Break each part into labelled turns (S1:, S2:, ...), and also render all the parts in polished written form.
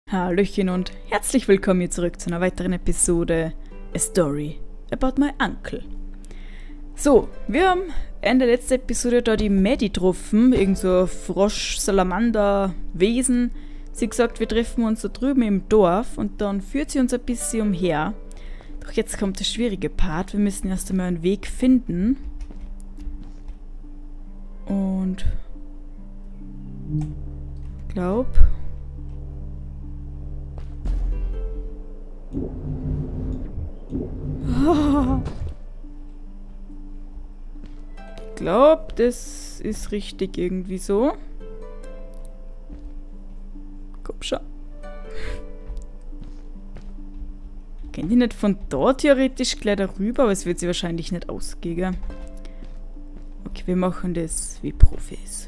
S1: Hallöchen und herzlich willkommen hier zurück zu einer weiteren Episode A Story About My Uncle. So, wir haben Ende der letzten Episode da die Maddie getroffen, irgend so Frosch, Salamander, Wesen. Sie hat gesagt, wir treffen uns da drüben im Dorf und dann führt sie uns ein bisschen umher. Doch jetzt kommt der schwierige Part, wir müssen erst einmal einen Weg finden. Und ich glaube... Ich glaube, das ist richtig irgendwie so. Komm schon. Kennt ihr nicht von dort theoretisch gleich darüber, aber es wird sie wahrscheinlich nicht ausgehen. Okay, wir machen das wie Profis.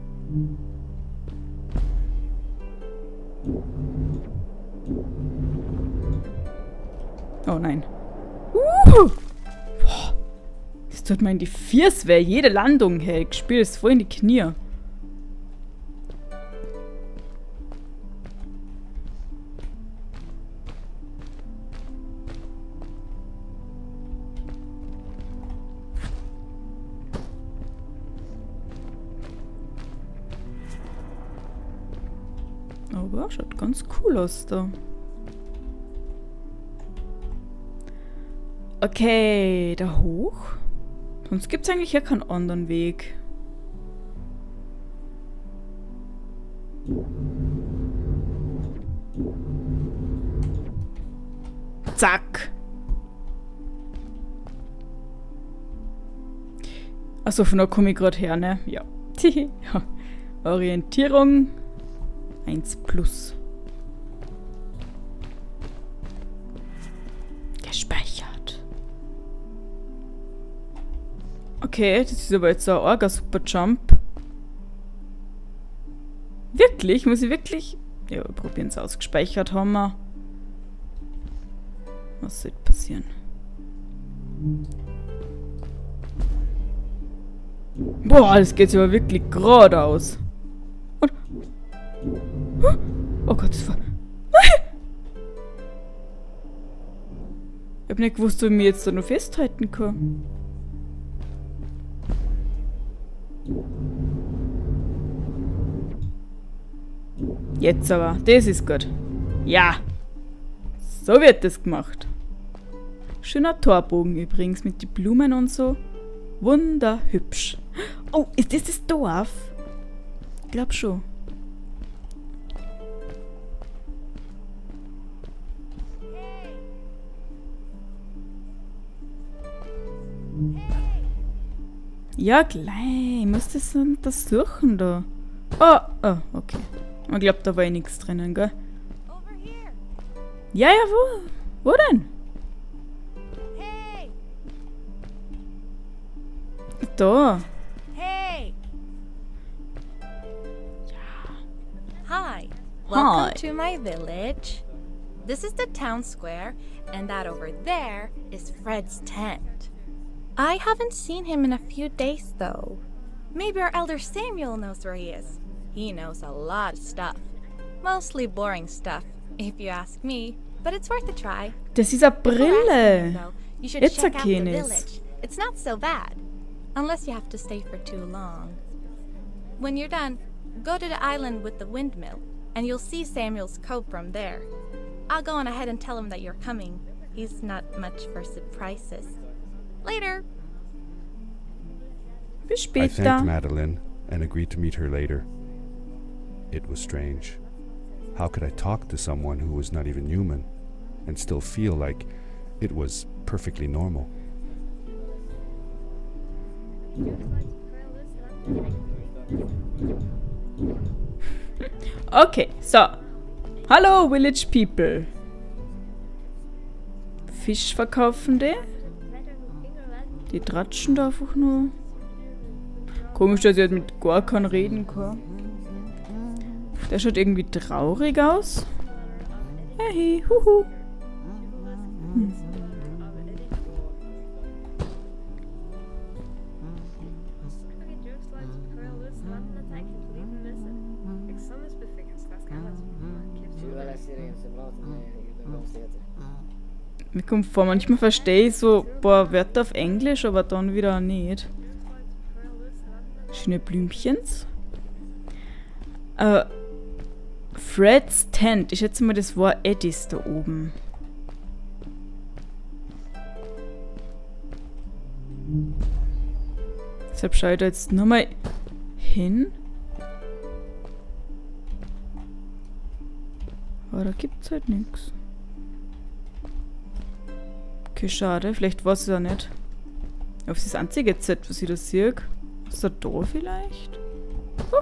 S1: Oh nein. Boah. Das tut mir in die Fiers weh. Jede Landung, hey. Ich spiele es voll in die Knie. Aber schaut ganz cool aus da. Okay, da hoch. Sonst gibt es eigentlich ja keinen anderen Weg. Zack. Achso, von da komme ich gerade her, ne? Ja. Orientierung 1+. Gespeichert. Okay, das ist aber jetzt ein Orga-Super-Jump. Wirklich? Muss ich wirklich? Ja, wir probieren es aus. Gespeichert haben wir. Was soll passieren? Boah, das geht aber wirklich geradeaus. Und oh Gott, das war... Ich hab nicht gewusst, ob ich mich jetzt da noch festhalten kann. Jetzt aber. Das ist gut. Ja. So wird das gemacht. Schöner Torbogen übrigens mit den Blumen und so. Wunderhübsch. Oh, ist das das Dorf? Ich glaub schon. Ja, gleich. Ich muss das untersuchen da. Oh, okay. Ich glaube, da war eh nichts drinnen, gell? Ja, wo? Wo denn? Da.
S2: Hey. Hi.
S1: Hi.
S2: Welcome to my village. This is the town square, and that over there is Fred's tent. I haven't seen him in a few days, though. Maybe our elder Samuel knows where he is. He knows a lot of stuff. Mostly boring stuff, if you ask me. But it's worth a try.
S1: Das ist eine
S2: Before asking him,
S1: Brille.
S2: though, you should
S1: Jetzt
S2: check out the
S1: erkenne ich's.
S2: village. It's not so bad. Unless you have to stay for too long. When you're done, go to the island with the windmill, and you'll see Samuel's cove from there. I'll go on ahead and tell him that you're coming. He's not much for surprises. Later.
S1: Bis
S3: I thanked
S1: später.
S3: Madeline and agreed to meet her later. It was strange. How could I talk to someone who was not even human and still feel like it was perfectly normal?
S1: Okay, so. Hallo, Village People. Fisch verkaufen die? Die tratschen da einfach nur. Komisch, dass ich halt mit gar keinem reden kann. Der schaut irgendwie traurig aus. Hey, huhu. Mir kommt vor, manchmal verstehe ich so ein paar Wörter auf Englisch, aber dann wieder nicht. Schöne Blümchens. Fred's Tent. Ich schätze mal, das war Eddies da oben. Deshalb schaue ich da jetzt nochmal hin. Aber da gibt es halt nichts. Okay, schade. Vielleicht war es ja nicht. Aber es ist das einzige Z, was ich da sehe. Ist da vielleicht? Oh.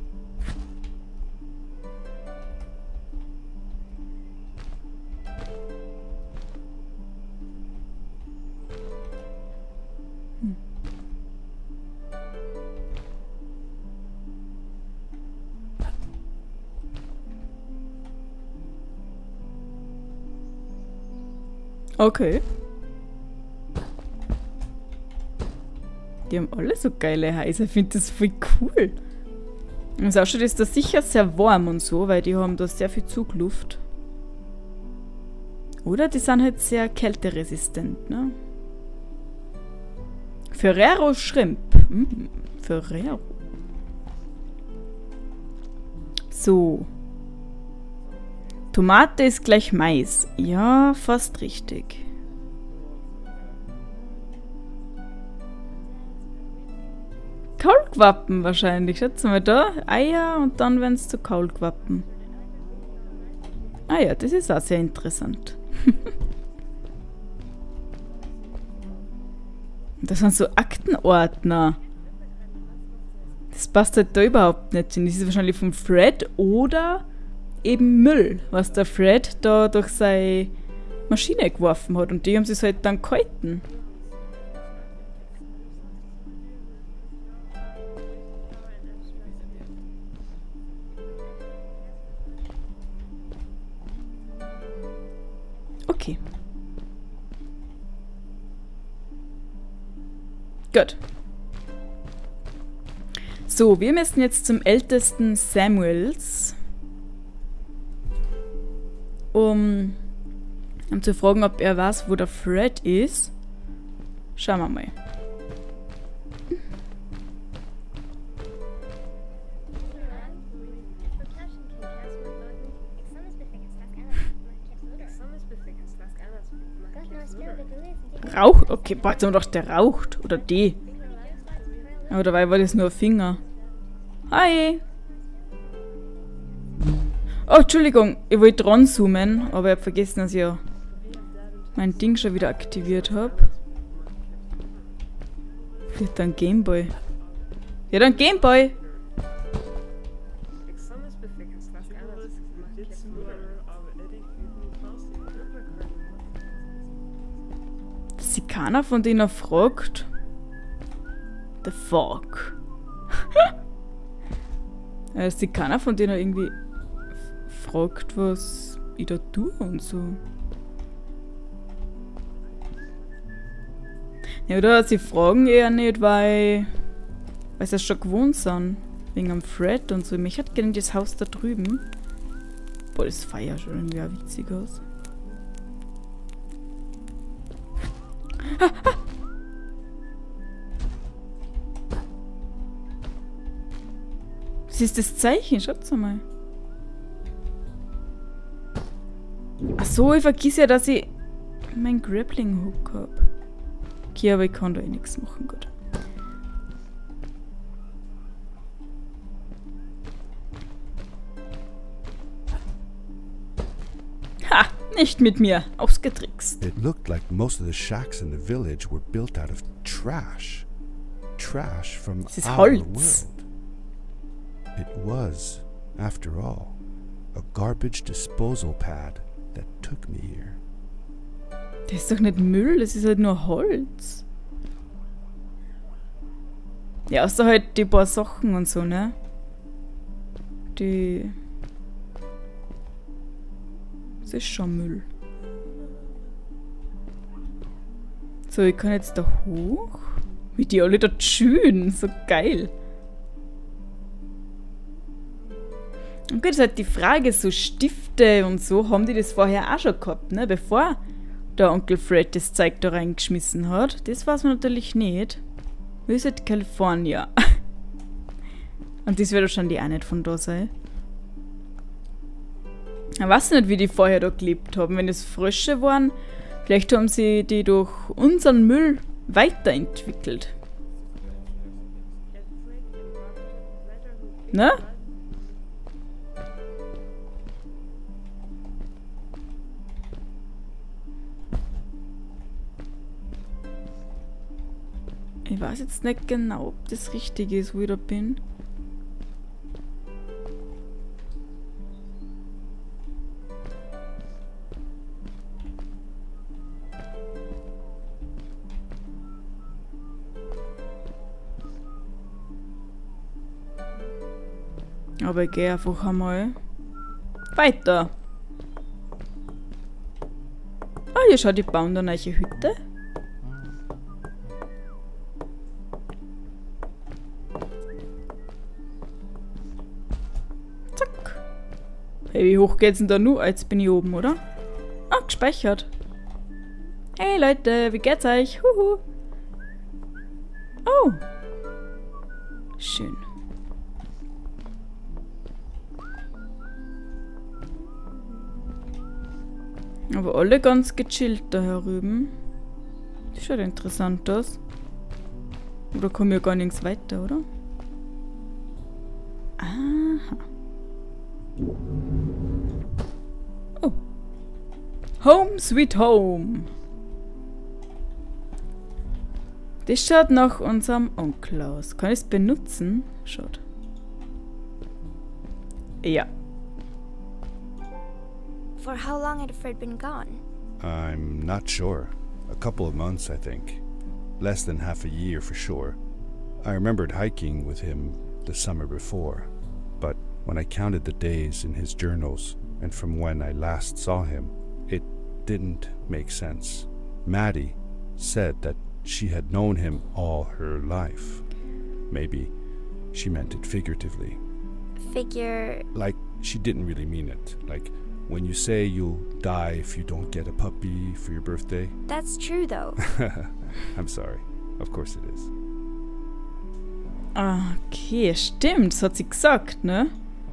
S1: Okay. Die haben alle so geile Häuser. Ich finde das voll cool. Und es ausschaut, ist da sicher sehr warm und so, weil die haben da sehr viel Zugluft. Oder die sind halt sehr kälteresistent, ne? Ferrero Shrimp. Ferrero. So. Tomate ist gleich Mais. Ja, fast richtig. Kaulquappen wahrscheinlich. Schätzen wir da. Eier und dann werden es zu Kaulquappen. Ah ja, das ist auch sehr interessant. Das sind so Aktenordner. Das passt halt da überhaupt nicht hin. Das ist wahrscheinlich von Fred oder eben Müll, was der Fred da durch seine Maschine geworfen hat. Und die haben sie halt dann gehalten. Okay. Gut. So, wir müssen jetzt zum ältesten Samuels, um zu fragen, ob er weiß, wo der Fred ist. Schauen wir mal. Raucht? Okay, warte mal doch, der raucht. Oder die. Aber dabei war das nur ein Finger. Hi! Oh, Entschuldigung, ich wollte dran zoomen, aber ich habe vergessen, dass ich ja mein Ding schon wieder aktiviert habe. Die hat einen Gameboy. Die hat einen Gameboy! Dass sich keiner von denen fragt. The fuck? Dass sich keiner von denen irgendwie fragt, was ich da tue und so. Ja, oder sie fragen eher nicht, weil sie es schon gewohnt sind. Wegen am Fred und so. Mich hat gerne das Haus da drüben. Boah, das Feuer schon irgendwie auch witzig aus. Was ist das Zeichen? Schaut's mal. Ach so, ich vergiss ja, dass ich meinen Grappling-Hook habe. Okay, aber ich kann da eh nichts machen, gut. Ha! Nicht mit mir. Ausgetrickst.
S3: It looked like most of the shacks in the village were built out of trash. Trash from our
S1: Holz.
S3: world. It was, after all, a garbage disposal pad that took me here.
S1: Das ist doch nicht Müll, das ist halt nur Holz. Ja, außer halt die paar Sachen und so, ne? Die... Das ist schon Müll. So, ich kann jetzt da hoch. Wie die alle da schön, so geil. Und gut, ist halt die Frage, so Stifte und so, haben die das vorher auch schon gehabt, ne? Bevor der Onkel Fred das Zeug da reingeschmissen hat. Das weiß man natürlich nicht. Visit California. Und das wird wahrscheinlich auch nicht von da sein. Ich weiß nicht, wie die vorher da gelebt haben. Wenn es Frösche waren, vielleicht haben sie die durch unseren Müll weiterentwickelt. Ne? Ich weiß jetzt nicht genau, ob das richtig ist, wo ich da bin. Aber ich gehe einfach einmal weiter. Ah, hier schau, die bauen da eine neue Hütte. Zack. Hey, wie hoch geht's denn da nur? Jetzt bin ich oben, oder? Ah, gespeichert. Hey Leute, wie geht's euch? Huhu. Oh. Schön. Aber alle ganz gechillt da herüben. Das schaut interessant aus. Oder kommen wir gar nichts weiter, oder? Aha. Oh. Home sweet home. Das schaut nach unserem Onkel aus. Kann ich es benutzen? Schaut. Ja.
S4: For how long had Fred been gone?
S3: I'm not sure. A couple of months, I think. Less than half a year for sure. I remembered hiking with him the summer before, but when I counted the days in his journals and from when I last saw him, it didn't make sense. Maddie said that she had known him all her life. Maybe she meant it figuratively.
S4: Figure...
S3: Like, she didn't really mean it. Like, when you say you'll die if you don't get a puppy for your birthday.
S4: That's true, though.
S3: I'm sorry. Of course it is.
S1: Okay, stimmt. Das hat sie gesagt, ne?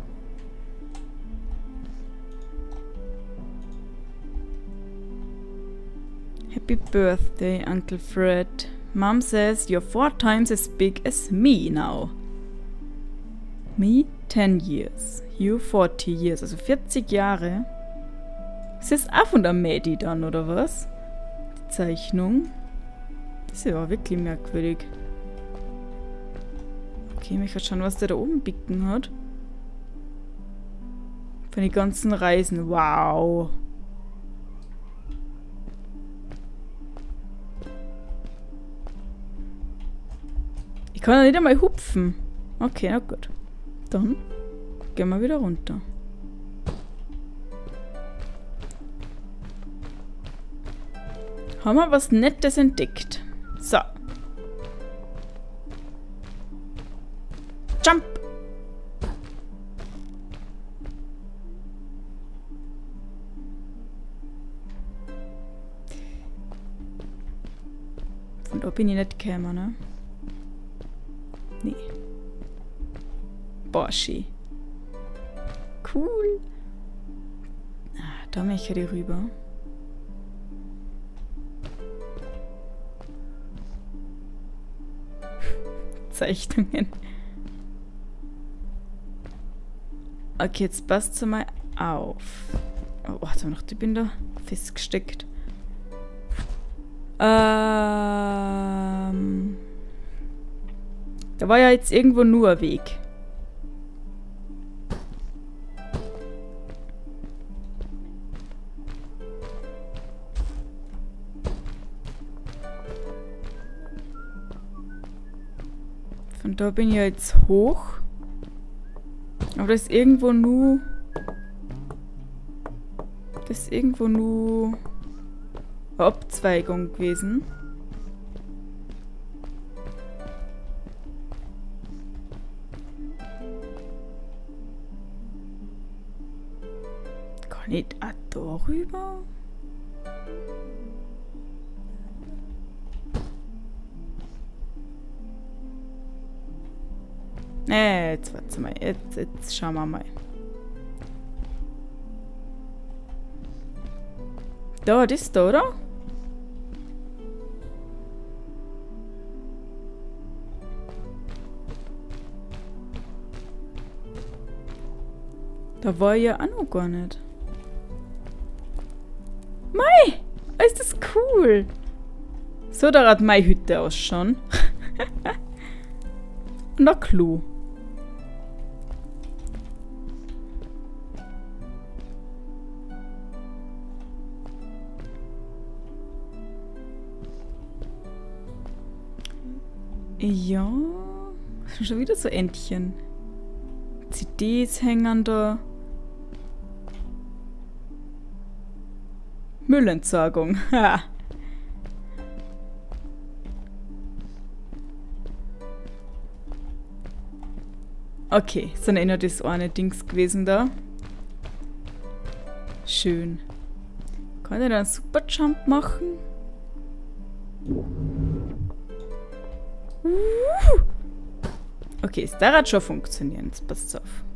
S1: Happy birthday, Uncle Fred. Mom says you're 4 times as big as me now. Me 10 years. You 40 years. Also 40 Jahre. Ist das auch von der Maddie dann, oder was? Die Zeichnung. Das ist ja wirklich merkwürdig. Okay, mich hat schauen, was der da oben bicken hat. Von den ganzen Reisen. Wow. Ich kann ja nicht einmal hupfen. Okay, na gut. Dann gehen wir wieder runter. Haben wir was Nettes entdeckt. So. Jump! Von da bin ich nicht gekommen, ne? Nee. Borschi. Cool. Ah, da möchte ich rüber. Zeichnungen. Okay, jetzt passt es mal auf. Oh, warte noch, ich bin da festgesteckt. Da war ja jetzt irgendwo nur ein Weg. Von da bin ich jetzt hoch. Aber das ist irgendwo nur... Das ist irgendwo nur... eine Abzweigung gewesen. da rüber? Jetzt warte mal. Jetzt schauen wir mal. Da, das da, oder? Da war ja auch noch gar nicht. Mei! Ist das cool! So, da hat meine Hütte ausschauen. Und ein Klo. Ja, schon wieder so Entchen. CDs hängen da. Müllentsorgung. Ha. Okay, sind eh noch das eine Dings gewesen da. Schön. Kann ich da einen Superjump machen? Okay, es darf schon funktionieren. Jetzt passt auf.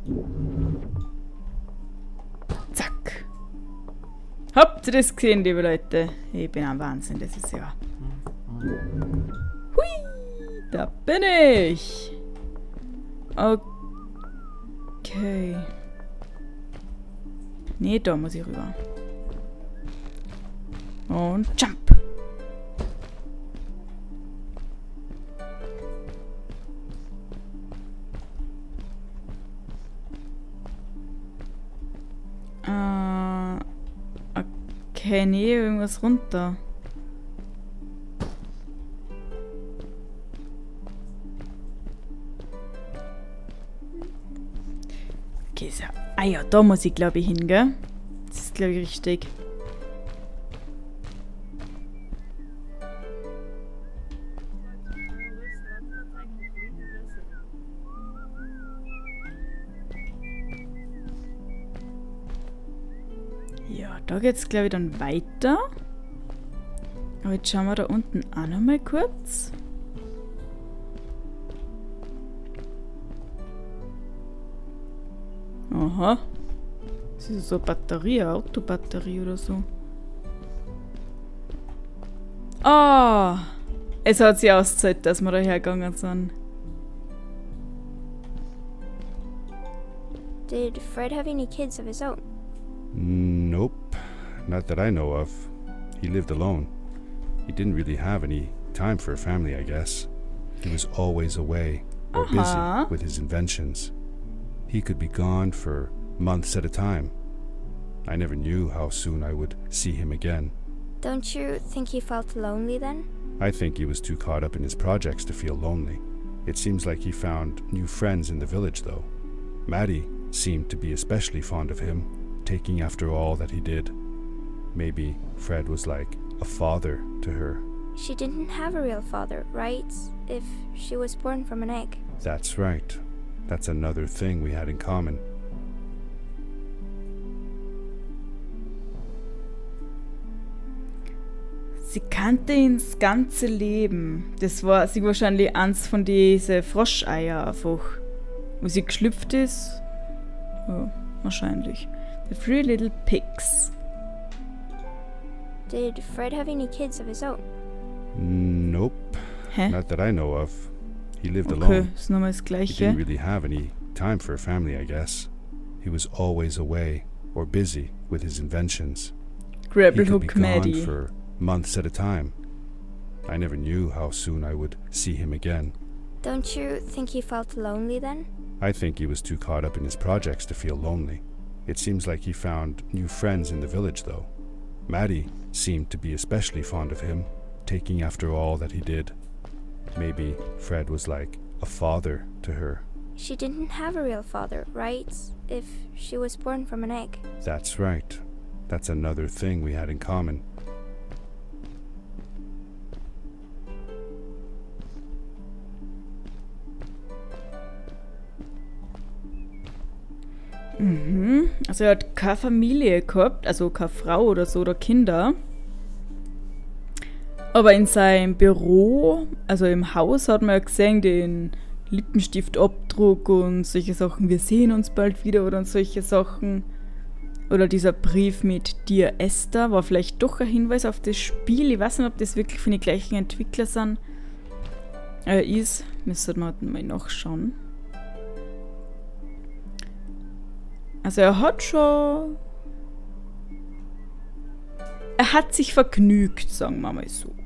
S1: Zack. Habt ihr das gesehen, liebe Leute? Ich bin am Wahnsinn, das ist ja... Hui, da bin ich. Okay. Nee, da muss ich rüber. Und Jump. Okay, nee, irgendwas runter. Okay, so. Ah ja, da muss ich glaube ich hin, gell? Das ist glaube ich richtig. Ja, da geht's glaube ich dann weiter. Aber jetzt schauen wir da unten auch noch mal kurz. Aha. Das ist so eine Batterie, eine Autobatterie oder so. Ah! Es hat sich ausgezahlt, dass wir da hergegangen sind.
S4: Did Fred have any kids of his own?
S3: Nope, not that I know of. He lived alone. He didn't really have any time for a family, I guess. He was always away or busy with his inventions. He could be gone for months at a time. I never knew how soon I would see him again.
S4: Don't you think he felt lonely then?
S3: I think he was too caught up in his projects to feel lonely. It seems like he found new friends in the village, though. Maddie seemed to be especially fond of him, taking after all that he did. Maybe Fred was like a father to her.
S4: She didn't have a real father, right? If she was born from an egg.
S3: That's right. That's another thing we had in common.
S1: Sie kannte ihn das ganze Leben. Das war sie wahrscheinlich eins von diesen Froscheier einfach. Wo sie geschlüpft ist. Ja, wahrscheinlich. The Three Little Pigs.
S4: Did Fred have any kids of his own?
S3: Nope.
S1: Hä?
S3: Not that I know of. He lived
S1: Okay,
S3: alone.
S1: ist nochmal das
S3: He
S1: Gleiche.
S3: didn't really have any time for a family, I guess. He was always away or busy with his inventions. He
S1: Rebel
S3: could be
S1: Hook
S3: gone
S1: Maddie.
S3: for months at a time. I never knew how soon I would see him again.
S4: Don't you think he felt lonely then?
S3: I think he was too caught up in his projects to feel lonely. It seems like he found new friends in the village, though. Maddie seemed to be especially fond of him, taking after all that he did. Maybe Fred was like a father to her.
S4: She didn't have a real father, right? If she was born from an egg.
S3: That's right. That's another thing we had in common.
S1: Mhm. Also er hat keine Familie gehabt, also keine Frau oder so oder Kinder. Aber in seinem Büro, also im Haus, hat man ja gesehen, den Lippenstiftabdruck und solche Sachen. Wir sehen uns bald wieder oder solche Sachen. Oder dieser Brief mit Dear Esther war vielleicht doch ein Hinweis auf das Spiel. Ich weiß nicht, ob das wirklich von den gleichen Entwicklern sind. Ist. Müssen wir mal nachschauen. Also er hat schon... Er hat sich vergnügt, sagen wir mal so.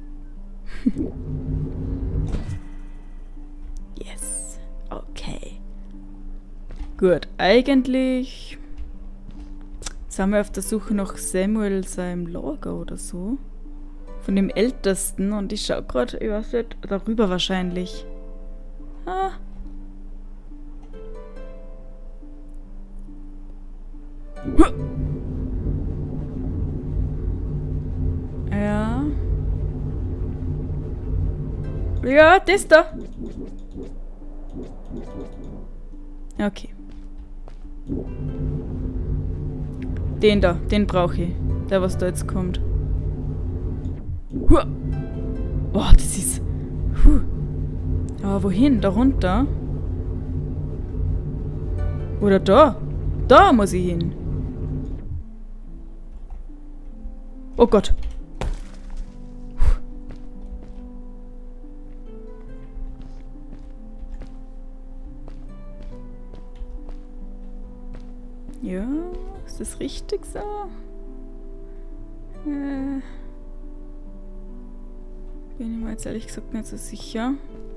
S1: Yes. Okay. Gut, eigentlich sind wir auf der Suche nach Samuel seinem Lager oder so. Von dem Ältesten. Und ich schaue gerade, ich weiß nicht, darüber wahrscheinlich. Ah. Ja. Ja, das da. Okay. Den da, den brauche ich. Der, was da jetzt kommt. Oh, das ist... Aber wohin? Da runter? Oder da? Da muss ich hin. Oh Gott. Ja, ist das richtig so? Bin ich mir jetzt ehrlich gesagt nicht so sicher.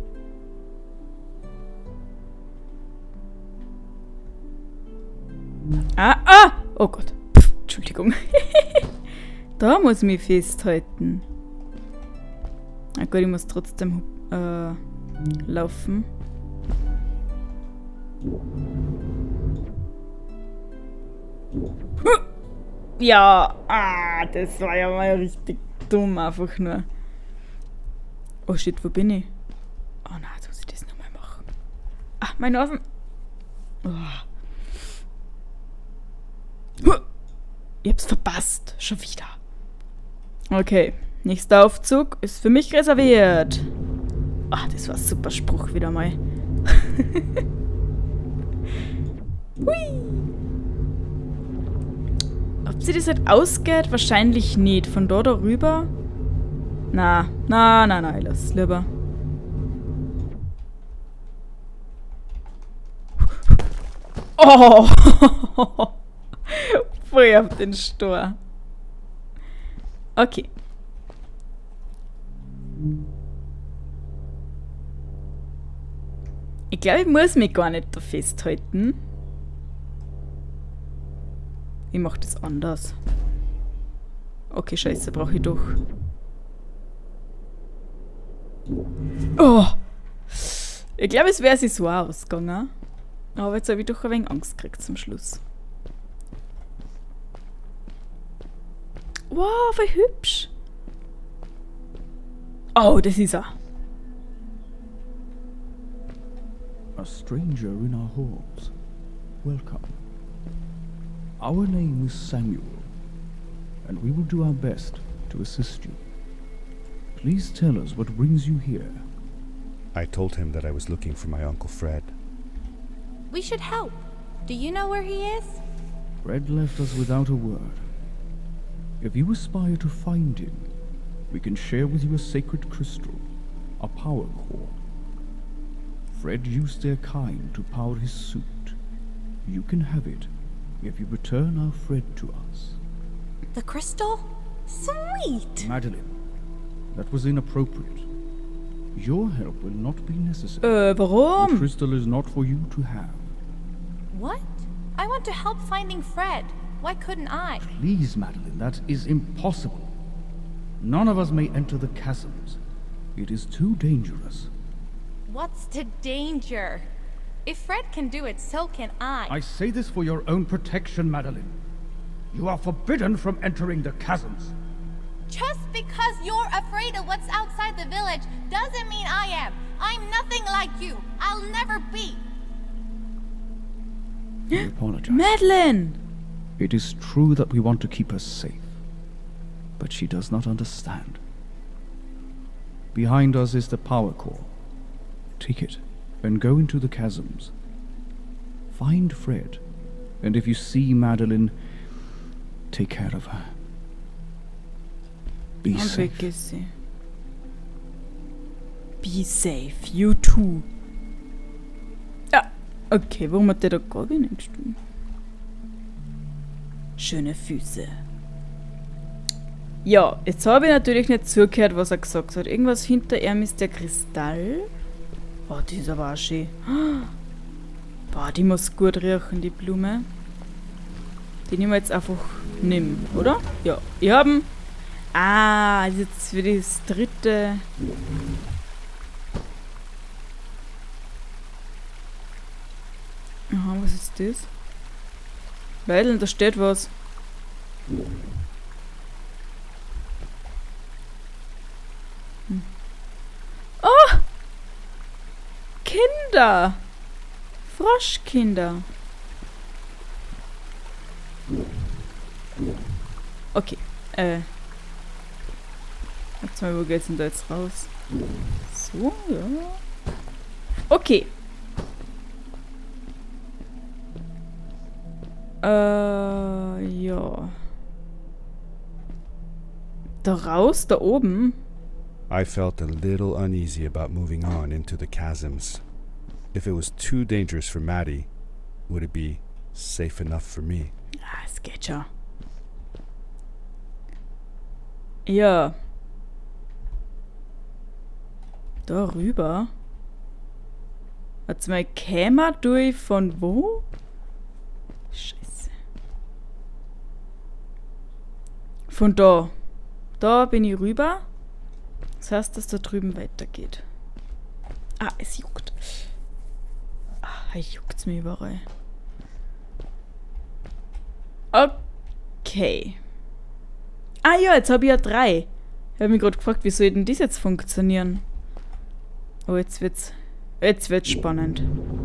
S1: Oh Gott. Pff, Entschuldigung. Da muss ich mich festhalten. Na gut, ich muss trotzdem laufen. Ja, das war ja mal richtig dumm, einfach nur. Oh shit, wo bin ich? Oh nein, jetzt muss ich das nochmal machen. Meine Nasen. Ich hab's verpasst. Schon wieder. Okay, nächster Aufzug ist für mich reserviert. Das war ein super Spruch wieder mal. Hui. Ob sie das halt ausgeht? Wahrscheinlich nicht. Von da rüber? Na, ich lass es lieber. Oh! Voll auf den Stor. Okay. Ich glaube, ich muss mich gar nicht da festhalten. Ich mache das anders. Okay, scheiße, brauche ich doch. Oh! Ich glaube, es wäre sich so ausgegangen. Aber jetzt habe ich doch ein wenig Angst gekriegt zum Schluss. Wow, wie hübsch! Oh, das ist er.
S5: A stranger in our halls. Welcome. Our name is Samuel, and we will do our best to assist you. Please tell us what brings you here.
S3: I told him that I was looking for my Uncle Fred.
S2: We should help. Do you know where he is?
S5: Fred left us without a word. If you aspire to find him, we can share with you a sacred crystal, a power core. Fred used their kind to power his suit. You can have it if you return our Fred to us.
S2: The crystal? Sweet!
S5: Madeline, that was inappropriate. Your help will not be necessary. The
S1: Warum?
S5: crystal is not for you to have.
S2: What? I want to help finding Fred. Why couldn't I?
S5: Please, Madeline, that is impossible. None of us may enter the chasms. It is too dangerous.
S2: What's the danger? If Fred can do it, so can I.
S5: I say this for your own protection, Madeline. You are forbidden from entering the chasms.
S2: Just because you're afraid of what's outside the village doesn't mean I am. I'm nothing like you. I'll never be.
S5: We apologize.
S1: Madeline!
S5: It is true that we want to keep her safe, but she does not understand. Behind us is the power core. Take it and go into the chasms. Find Fred, and if you see Madeline, take care of her. Be
S1: Und
S5: safe.
S1: weg ist sie. Be safe, you too. Ja, okay, warum hat der da gar nicht stehen? Schöne Füße. Ja, jetzt habe ich natürlich nicht zugehört, was er gesagt hat. Irgendwas hinter ihm ist der Kristall. Oh, die ist aber auch schön. Boah, die muss gut riechen, die Blume. Die nehmen wir jetzt einfach nehmen, oder? Ja, ich habe ihn. Ah, jetzt für das dritte. Aha, was ist das? Weil, da steht was. Oh! Kinder! Froschkinder. Okay, jetzt mal, wo geht's denn da jetzt raus? So, ja. Okay. Ja. Da raus, da oben.
S3: I felt a little uneasy about moving on into the chasms. If it was too dangerous for Maddie, would it be safe enough for me?
S1: Ah, es geht schon. Ja. Da rüber. Jetzt mal käme durch von wo? Scheiße. Von da. Da bin ich rüber. Das heißt, dass da drüben weitergeht. Ah, es juckt. Ah, juckt's mir überall. Okay. Ah ja, jetzt habe ich ja 3. Ich habe mich gerade gefragt, wie soll denn das jetzt funktionieren? Oh, jetzt wird's spannend.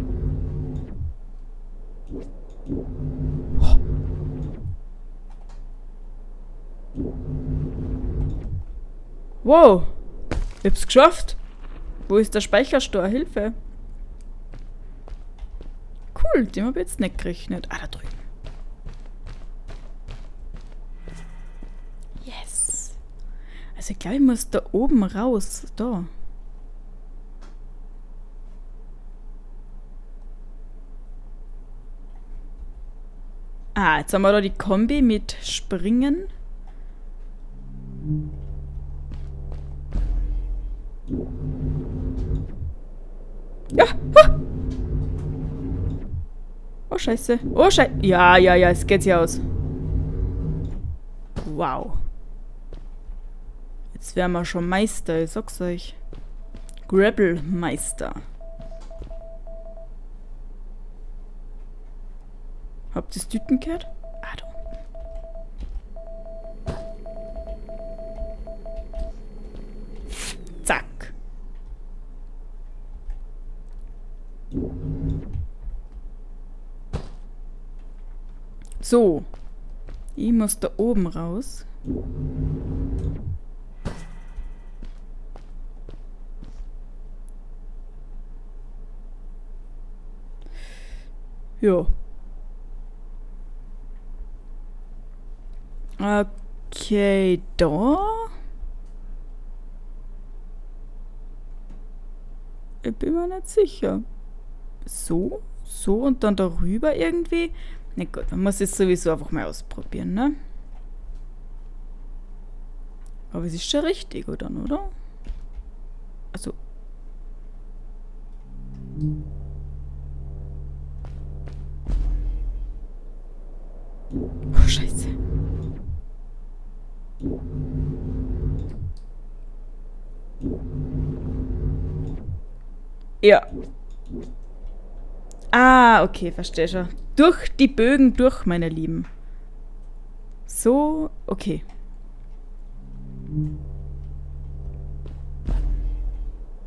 S1: Wow! Ich hab's geschafft! Wo ist der Speicherstor? Hilfe! Cool, dem habe ich jetzt nicht gerechnet. Ah, da drüben. Yes! Also ich glaube, ich muss da oben raus. Da. Ah, jetzt haben wir da die Kombi mit Springen. Ja! Ah. Oh, scheiße. Oh, scheiße. Ja, es geht ja aus. Wow. Jetzt wären wir schon Meister, ich sag's euch. Grapple-Meister. Habt ihr das Tüten gehört? Ah, da unten. Zack. So. Ich muss da oben raus. Ja. Okay, da. Ich bin mir nicht sicher. So und dann darüber irgendwie. Na gut, man muss es sowieso einfach mal ausprobieren, ne? Aber es ist schon richtig, oder? Also. Oh, scheiße. Ja. Ah, okay, verstehe schon. Durch die Bögen durch, meine Lieben. So, okay.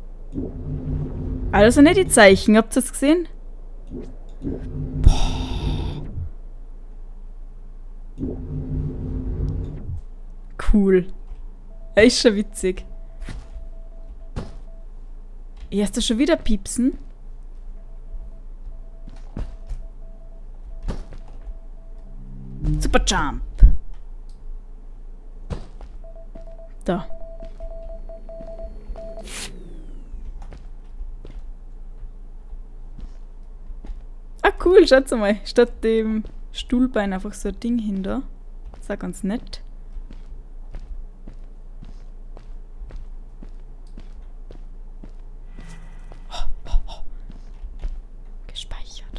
S1: Ah, das sind nicht die Zeichen. Habt ihr das gesehen? Boah. Cool. Er ist schon witzig. Erst schon wieder piepsen? Super Jump. Da. Ah, cool, schaut mal. Statt dem Stuhlbein einfach so ein Ding hinter. Das ist auch ganz nett. Gespeichert.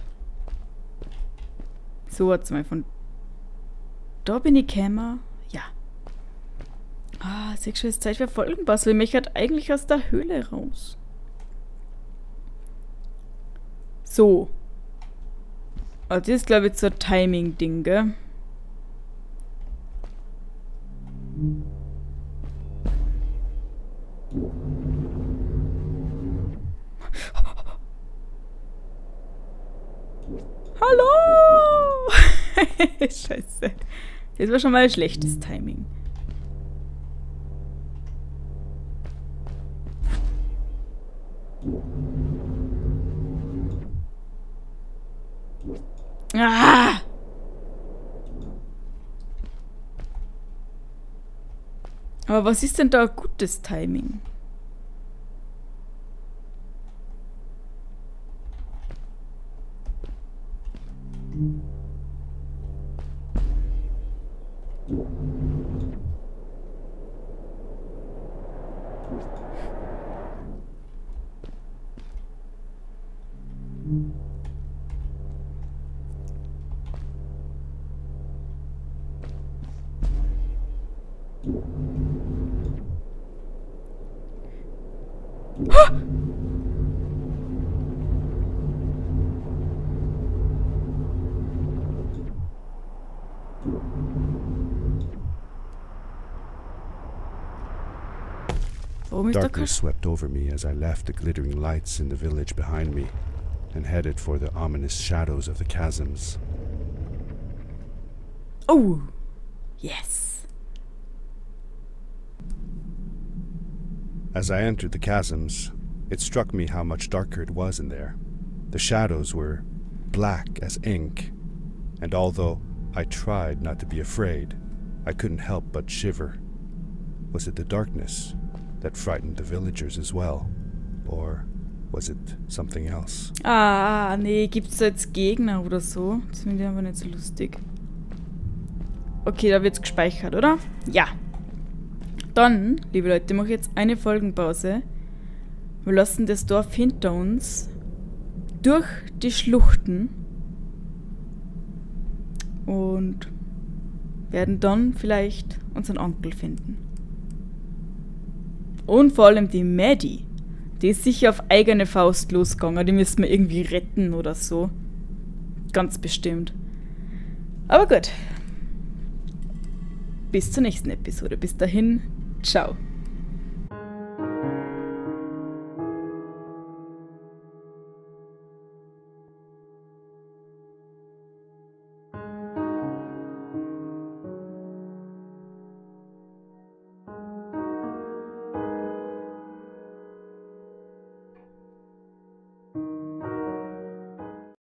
S1: So, jetzt mal von da bin ich gekommen. Ja. Ah, siehst du, es ist Zeit für Folgenpass, weil mich halt eigentlich aus der Höhle raus. So. Ah, das ist, glaube ich, so ein Timing-Ding, gell? Hallo! Scheiße. Das war schon mal ein schlechtes Timing. Ah! Aber was ist denn da ein gutes Timing? Warum ist da kein...
S3: Darkness swept over me as I left the glittering lights in the village behind me and headed for the ominous shadows of the chasms.
S1: Oh! Yes!
S3: As I entered the chasms, it struck me how much darker it was in there. The shadows were black as ink, and although I tried not to be afraid, I couldn't help but shiver. Was it the darkness that frightened the villagers as well? Or was it something else?
S1: Ah, nee, gibt's da jetzt Gegner oder so? Das finde ich einfach nicht so lustig. Okay, da wird's gespeichert, oder? Ja. Dann, liebe Leute, mache ich jetzt eine Folgenpause. Wir lassen das Dorf hinter uns durch die Schluchten und werden dann vielleicht unseren Onkel finden. Und vor allem die Maddie. Die ist sicher auf eigene Faust losgegangen. Die müssen wir irgendwie retten oder so. Ganz bestimmt. Aber gut. Bis zur nächsten Episode. Bis dahin, ciao.